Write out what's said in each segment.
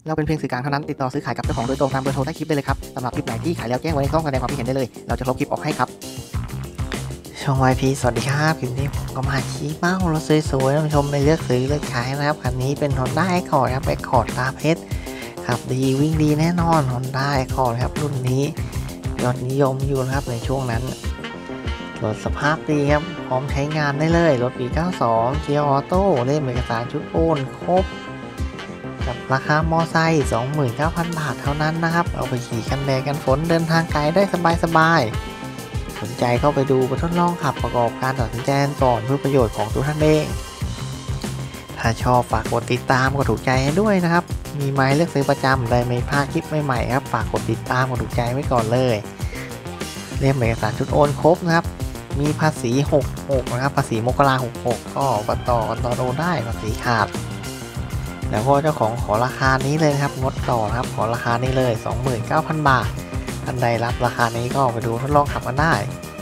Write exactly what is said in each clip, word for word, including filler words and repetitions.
เราเป็นเพียงสื่อกลางเท่านั้นติดต่อซื้อขายกับเจ้าของโดยตรงตามเบอร์โทรใต้คลิปได้เลยครับสำหรับคลิปไหนที่ขายแล้วแจ้งไว้ในช่องแสดงความคิดเห็นได้เลยเราจะลบคลิปออกให้ครับช่อง วาย พี สวัสดีครับคลิปนี้ผมก็มาชี้เป้ารถสวยๆท่านผู้ชมไปเลือกซื้อเลือกขายนะครับคันนี้เป็น Honda Accord ครับ Accord ตาเพชรขับดีวิ่งดีแน่นอน Honda Accord ครับรุ่นนี้ยอดนิยมอยู่นะครับในช่วงนั้นรถสภาพดีครับพร้อมใช้งานได้เลยรถปีเก้าสิบสองเกียร์ออโต้เล่มเอกสารชุดโอนครบกับราคามอไซค์ สองหมื่นเก้าพัน บาทเท่านั้นนะครับเอาไปขี่กันแดดกันฝนเดินทางไกลได้สบายๆสนใจเข้าไปดูไปทดลองขับประกอบการตัดสินใจก่อนเพื่อประโยชน์ของตัวท่านเองถ้าชอบฝากกดติดตามกดถูกใจให้ด้วยนะครับมีไม้เลือกซื้อประจำได้ไม่พลาดคลิปใหม่ๆครับฝากกดติดตามกดถูกใจไว้ก่อนเลยเล่มเอกสารชุดโอนครบนะครับมีภาษีหกสิบหกนะครับภาษีมกราหกสิบหกก็บัตรต่อกันตอนโอนได้ภาษีขาดแล้วก็เจ้าของขอราคานี้เลยครับงดต่อครับขอราคานี้เลย สองหมื่นเก้าพัน บาทท่านใดรับราคานี้ก็ไปดูทดลองขับกันได้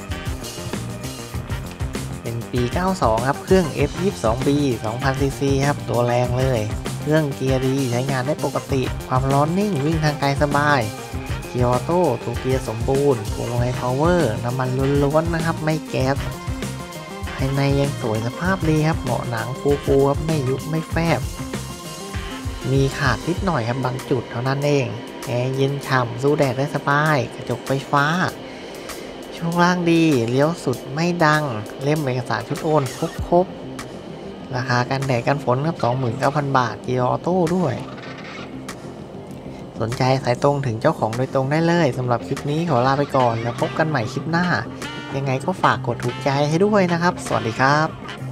เป็นปีเก้าสิบสองครับเครื่อง เอฟ ยี่สิบสอง บี สองพัน ซี ซีครับตัวแรงเลยเครื่องเกียร์ดีใช้งานได้ปกติความร้อนนิ่งวิ่งทางไกลสบายเกียร์ออโต้ตัวเกียร์สมบูรณ์พวงมาลัยพาวเวอร์น้ำมันล้วนๆนะครับไม่แก๊สภายในยังสวยสภาพดีครับเบาะหนังฟูๆครับไม่ยุบไม่แฟบมีขาดนิดหน่อยครับบางจุดเท่านั้นเองแอร์เย็นฉ่ำสู้แดดได้สบายกระจกไฟฟ้าช่วงล่างดีเลี้ยวสุดไม่ดังเล่มเอกสารชุดโอนครบๆราคากันแดดกันฝนครับ สองหมื่นเก้าพัน บาทเกียร์ออโต้ด้วยสนใจสายตรงถึงเจ้าของโดยตรงได้เลยสำหรับคลิปนี้ขอลาไปก่อนแล้วพบกันใหม่คลิปหน้ายังไงก็ฝากกดถูกใจให้ด้วยนะครับสวัสดีครับ